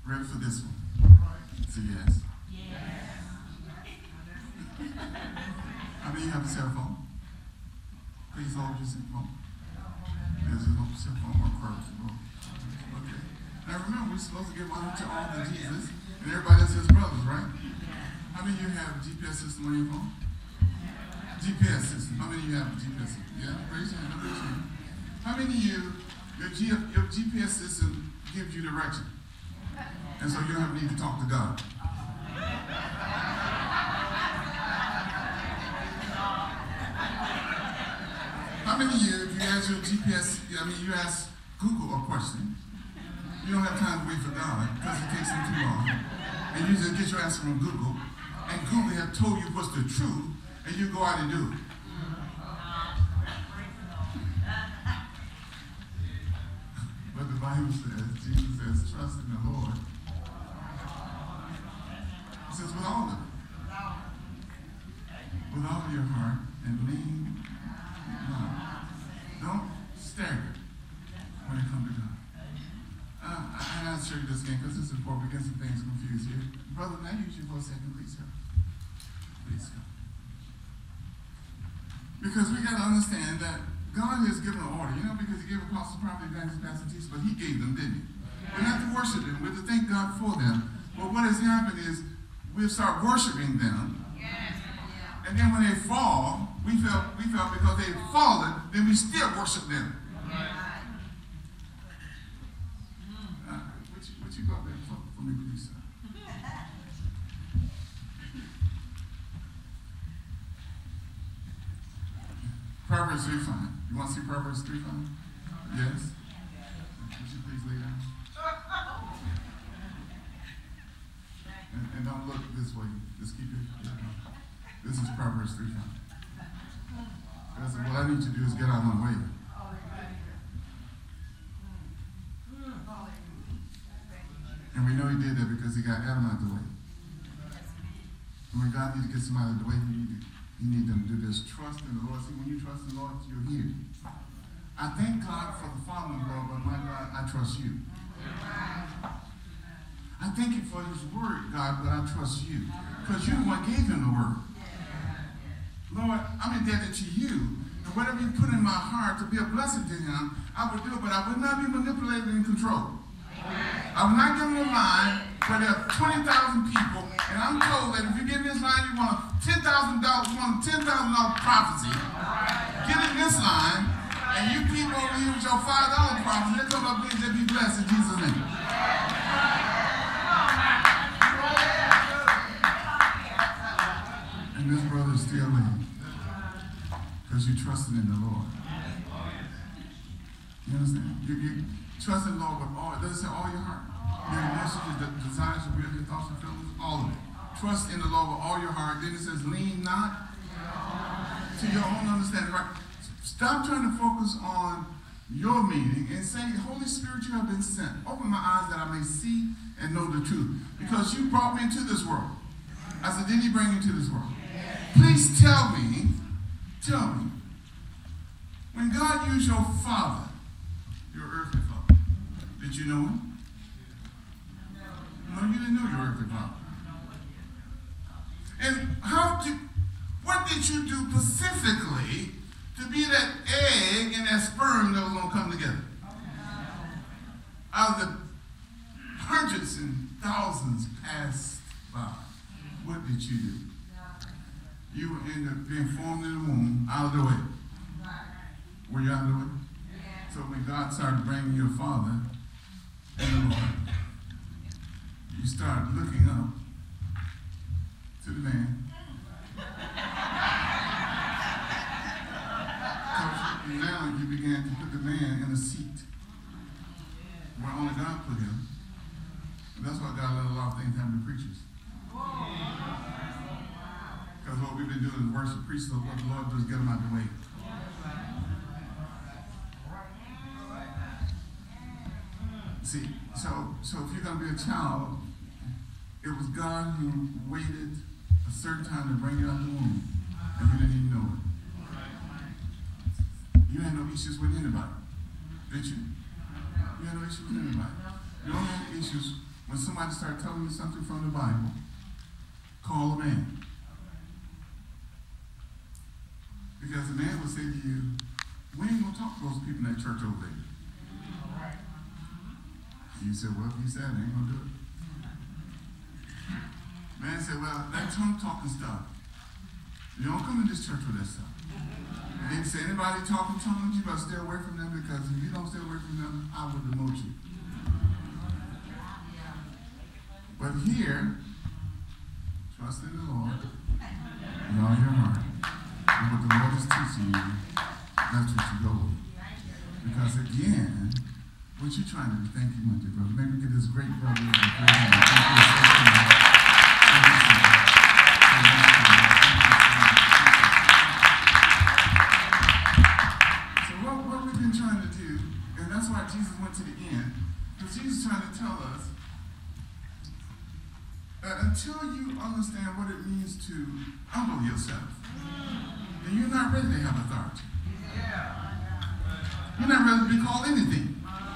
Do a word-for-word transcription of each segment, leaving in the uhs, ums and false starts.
Ready for this one? Say yes. Yes. How many of you have a cell phone? Please hold your cell phone. There's a little cell phone or cross. Okay. Now remember, we're supposed to give honor to all the Jesus, and everybody else his brothers, right? How many of you have a G P S system on your phone? G P S system. How many of you have a G P S system? Yeah, raise your hand. Raise your hand. How many of you, your, G, your G P S system gives you direction? And so you don't have need to talk to God. How many of you, if you ask your G P S, I mean, you ask Google a question, you don't have time to wait for God because it takes them too long. And you just get your answer from Google, and Google have told you what's the truth, and you go out and do it. But the Bible says, Jesus says, trust in the Lord. It says, with all of it. With all of your heart, and lean not. Don't stagger when it comes to God. Uh, I, I gotta show you this again because this is important. We get some things confused here. Brother, may I use you for a second, please, sir? Please, sir. Because we gotta understand that God has given an order, you know, because he gave apostles, prophets, evangelists, pastors, teachers, but he gave them, didn't he? We're not to worship them, we're to thank God for them. But what has happened is we'll start worshiping them. Yes. And then when they fall, we felt we felt because they've fallen, then we still worship them. Yes. Uh, what, you, what you got there for, for me, please, sir? Proverbs three five. You want to see Proverbs three five? Yes? Would you please lay down? And, and don't look this way. Just keep it. This is Proverbs three five. What I need to do is get out of my way. And we know he did that because he got Adam out of the way. And when God needs to get somebody out of the way, he needs You need them to do this. Trust in the Lord. See, when you trust in the Lord, you're here. I thank God for the following, Lord, but my God, I trust you. I thank you for his word, God, but I trust you. Because you're the one who gave him the word. Lord, I'm indebted to you. And whatever you put in my heart to be a blessing to him, I would do it, but I would not be manipulated and controlled. I will not give him a line where there are twenty thousand people, and I'm told that if you get in this line, you want a ten thousand dollars, you want a ten thousand dollars prophecy. Get in this line, and you people over here with your five dollar prophecy, they come up here and be blessed in Jesus' name. And this brother is still in because you trusted in the Lord. You understand? You, you trust in the Lord with all, it doesn't say all your heart. Your emotions, your desires, your will, your thoughts, your feelings, all of it. Trust in the Lord with all your heart. Then it says, lean not to your own understanding. Right? Stop trying to focus on your meaning and say, Holy Spirit, you have been sent. Open my eyes that I may see and know the truth. Because you brought me into this world. I said, did he bring you into this world? Please tell me, tell me, when God used your father, your earthly father, did you know him? No, you didn't know your earthly father. And how did, what did you do specifically to be that egg and that sperm that was going to come together? Out of the hundreds and thousands passed by, what did you do? You were in the, being formed in the womb, out of the way. Were you out of the way? So when God started bringing your father and the Lord, you start looking up to the man. Now you began to put the man in a seat where only God put him. And that's why God let a lot of things happen to preachers. Because what we've been doing is worship preachers, so what the Lord does is get them out of the way. See, so so if you're going to be a child, it was God who waited a certain time to bring you out of the womb, and you didn't even know it. You had no issues with anybody, did you? You had no issues with anybody. You only had issues when somebody starts telling you something from the Bible, call a man. Because the man will say to you, we ain't going to talk to those people in that church over there. You said, well, if you said it, I ain't going to do it. Man said, well, that tongue talking stuff, you don't come in this church with that stuff. And then say, anybody talking tongues, you better stay away from them, because if you don't stay away from them, I will demote you. But here, trust in the Lord with all your heart. And what the Lord is teaching you, that's what you go with. Because again, what you trying to do, thank you, my dear brother. Maybe get this great brother in the prayer. Thank you so much. So what, what we've been trying to do, and that's why Jesus went to the end, because Jesus is trying to tell us that until you understand what it means to humble yourself, then you're not ready to have authority. You're not ready to be called anything.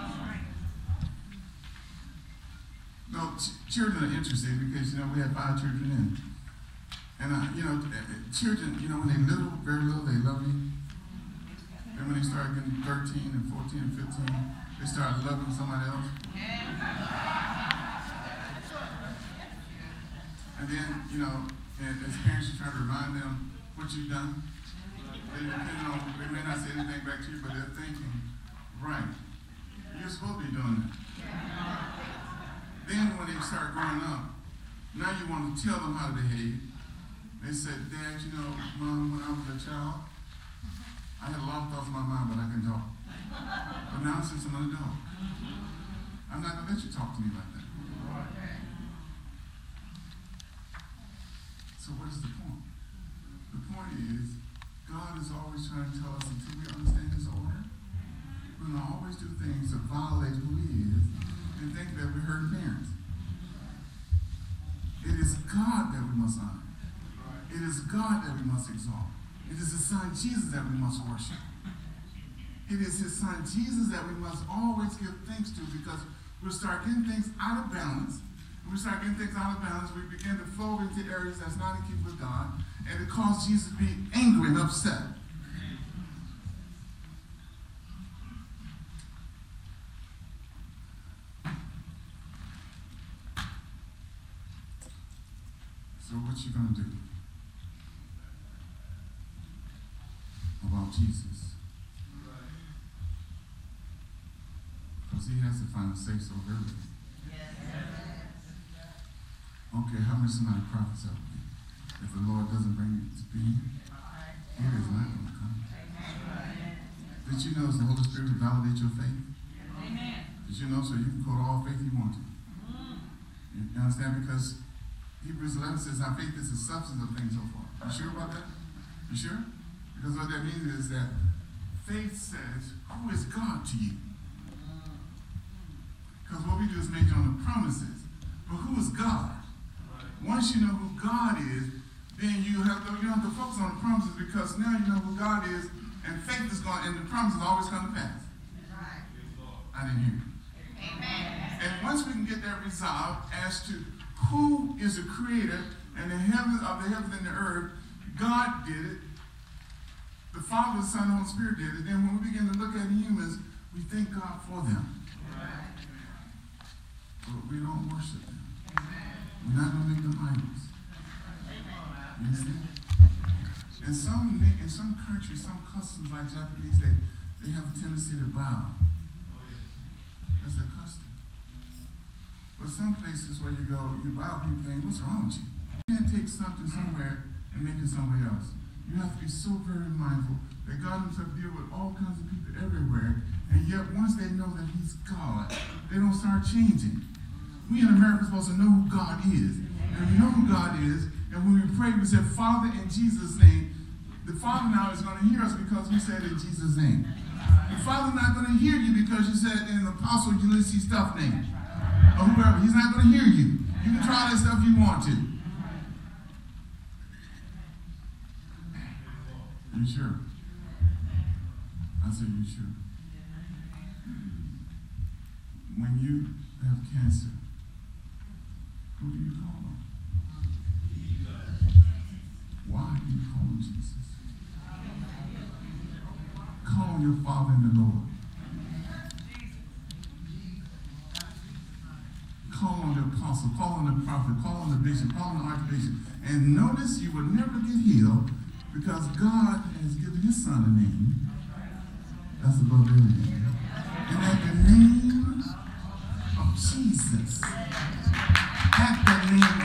No, ch- children are interesting because, you know, we have five children in. And, uh, you know, children, you know, when they're little, very little, they love you. And when they start getting thirteen and fourteen and fifteen, they start loving somebody else. And then, you know, as parents, you try to remind them what you've done. They, depending on, they may not say anything back to you, but they're thinking, right, you're supposed to be doing that. Then when they start growing up, now you want to tell them how to behave. They said, Dad, you know, Mom, when I was a child, I had a lot of thoughts in my mind, but I can talk. But now since I'm an adult, I'm not going to let you talk to me like that. So what is the point? The point is, God is always trying to tell us until we understand his order, we're going to always do things that violate who he is and think that we're hurting parents. It is God that we must honor. It is God that we must exalt. It is his son Jesus that we must worship. It is his son Jesus that we must always give thanks to, because we'll start getting things out of balance. When we start getting things out of balance, we begin to flow into areas that's not in keeping with God, and it causes Jesus to be angry and upset. So what you gonna do about Jesus? Because he has to find a say so early. Okay, how much somebody prophesy with me? If the Lord doesn't bring it to being, it is not going to come. Did you know it's the Holy Spirit to validate your faith? Amen. Did you know so you can quote all faith you want to? You understand? Because Hebrews eleven says our faith is the substance of things so far. You sure about that? You sure? Because what that means is that faith says, who is God to you? Because what we do is major on the promises. But who is God? Once you know who God is, then you have to, you have to focus on the promises, because now you know who God is, and faith is going, and the promises always come to pass. Right. I didn't hear you. Amen. And once we can get that resolved as to who is the creator and the heavens of the heavens and the earth, God did it. The Father, the Son, and the Holy Spirit did it. Then when we begin to look at humans, we thank God for them. Right. But we don't worship them. We're not going to make them idols. You understand? In some, in some countries, some customs like Japanese, they, they have a tendency to bow. That's their custom. But some places where you go, you bow, people think, what's wrong with you? You can't take something somewhere and make it somewhere else. You have to be so very mindful that God himself deals with all kinds of people everywhere, and yet once they know that he's God, they don't start changing. We in America are supposed to know who God is. And we know who God is, and when we pray, we say, Father, in Jesus' name. The Father now is going to hear us because we said in Jesus' name. The Father's not going to hear you because you said in Apostle Ulysses' stuff name. Or whoever. He's not going to hear you. You can try that stuff you want to. You sure? I said, you sure? When you have cancer, Father in the Lord. Call on the apostle, call on the prophet, call on the bishop, call on the archbishop. And notice you will never get healed because God has given his son a name that's above every name. And at the name of Jesus, at the name